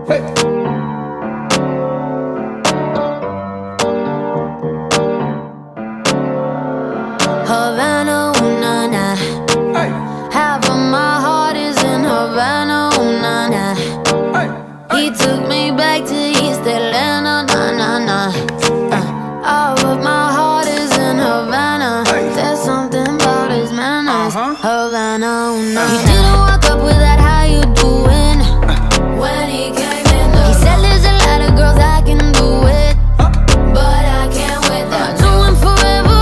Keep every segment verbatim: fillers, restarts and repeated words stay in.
Havana, ooh, na, na. Hey. Half of my heart is in Havana, ooh, na, na. Hey. He took me back to East Atlanta, na, na, na. Uh, all of my heart is in Havana. Hey. There's something about his manners. Uh-huh. Havana, ooh, na, na. He didn't walk up with that, how you doing? Uh. When he came in the He said there's a lot of girls I can do it, uh. but I can't with them. Doing forever.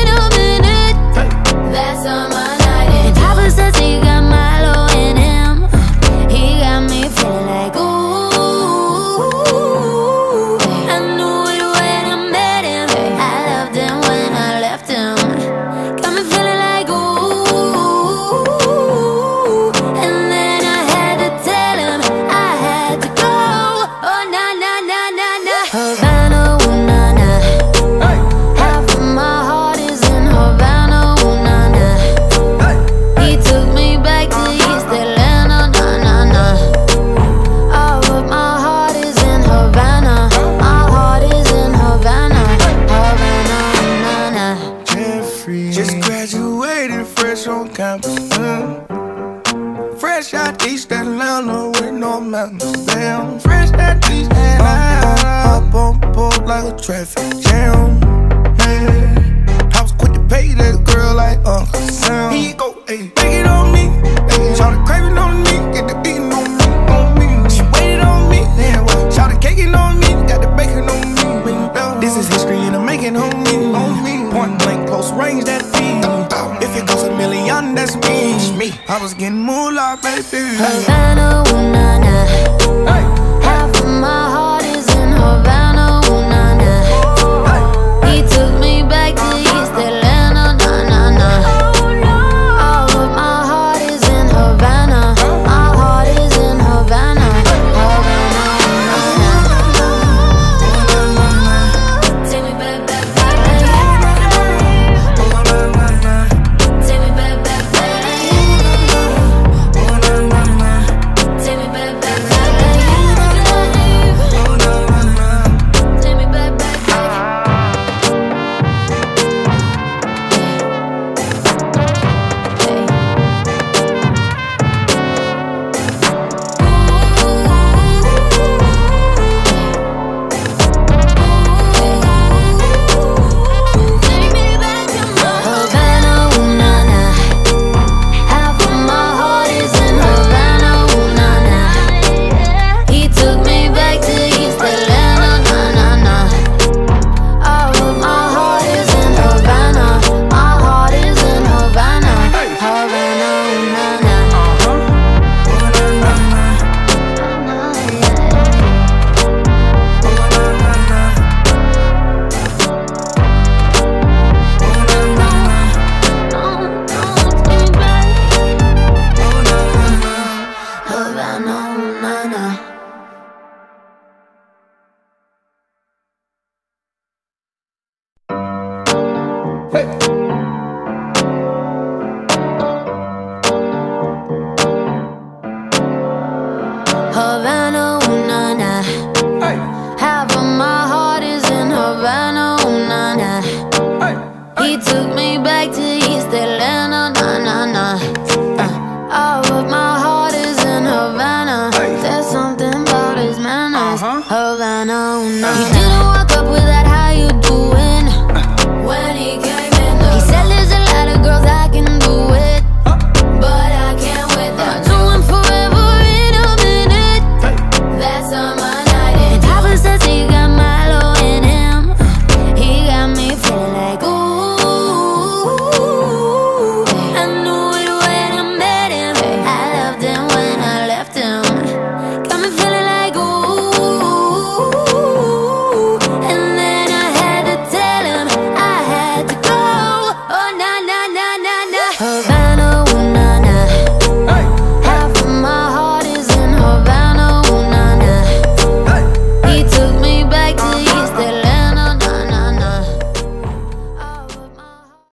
That's on my night. And Papa says he got Milo in him. He got me feeling like ooh. I knew it when I met him. I loved him when I left him. Got me feeling like ooh. And then I had to tell him I had to go. Oh na na na na na. Havana, ooh na na. Half of my heart is in Havana. He took me back to East Atlanta, na na na. All of my heart is in Havana. My heart is in Havana, Havana, na na. Jeffrey just graduated, fresh on campus. Mm. Fresh out East Atlanta with no mountains. Damn, fresh out East Atlanta. Up on board like a traffic jam. Yeah. I was quick to pay that girl like Uncle Sam. Here you go, ayy, take it on me. Shout the craving on me, get the beating on me, on me. She waited on me, then what? Shout the caking on me, got the bacon on me. This is history and I'm making on me, on me. Point blank, close range, that feed. If it goes a million, that's me. Me, I was getting moolah, baby. Havana, ooh na na. Hey. Half of my heart is in Havana, ooh na na. Hey. He took me back to East Atlanta, na na na. All of my heart is in Havana. My heart is in Havana, Havana, na na. Take me back, back, back. Take me back, back, back. Take me back, back, back. Take me back, back, Havana, ooh na na. Half of my heart is in Havana, ooh na na. He took me back to East Atlanta, na na na. All of my heart is in Havana. My heart is in Havana, Havana, ooh na na. Havana, ooh na na. Havana, ooh na na. Hey. Half of my heart is in Havana, ooh na na. Hey. He took me back to East Atlanta, na na na. Uh, all of my heart is in Havana. Hey. There's something about his manners. Uh-huh. Havana, ooh na na. He didn't walk up with that, how you doing? Uh. When he came in the He said there's a lot of girls I can do it, uh. but I can't with them. Doing forever in a minute. Hey. That's on my night. And Papa says he got Milo in him. He got me feeling like ooh. I knew it when I met him. I loved him when I left him. Got me feeling like ooh. And then I had to tell him I had to go. Oh na na na na na.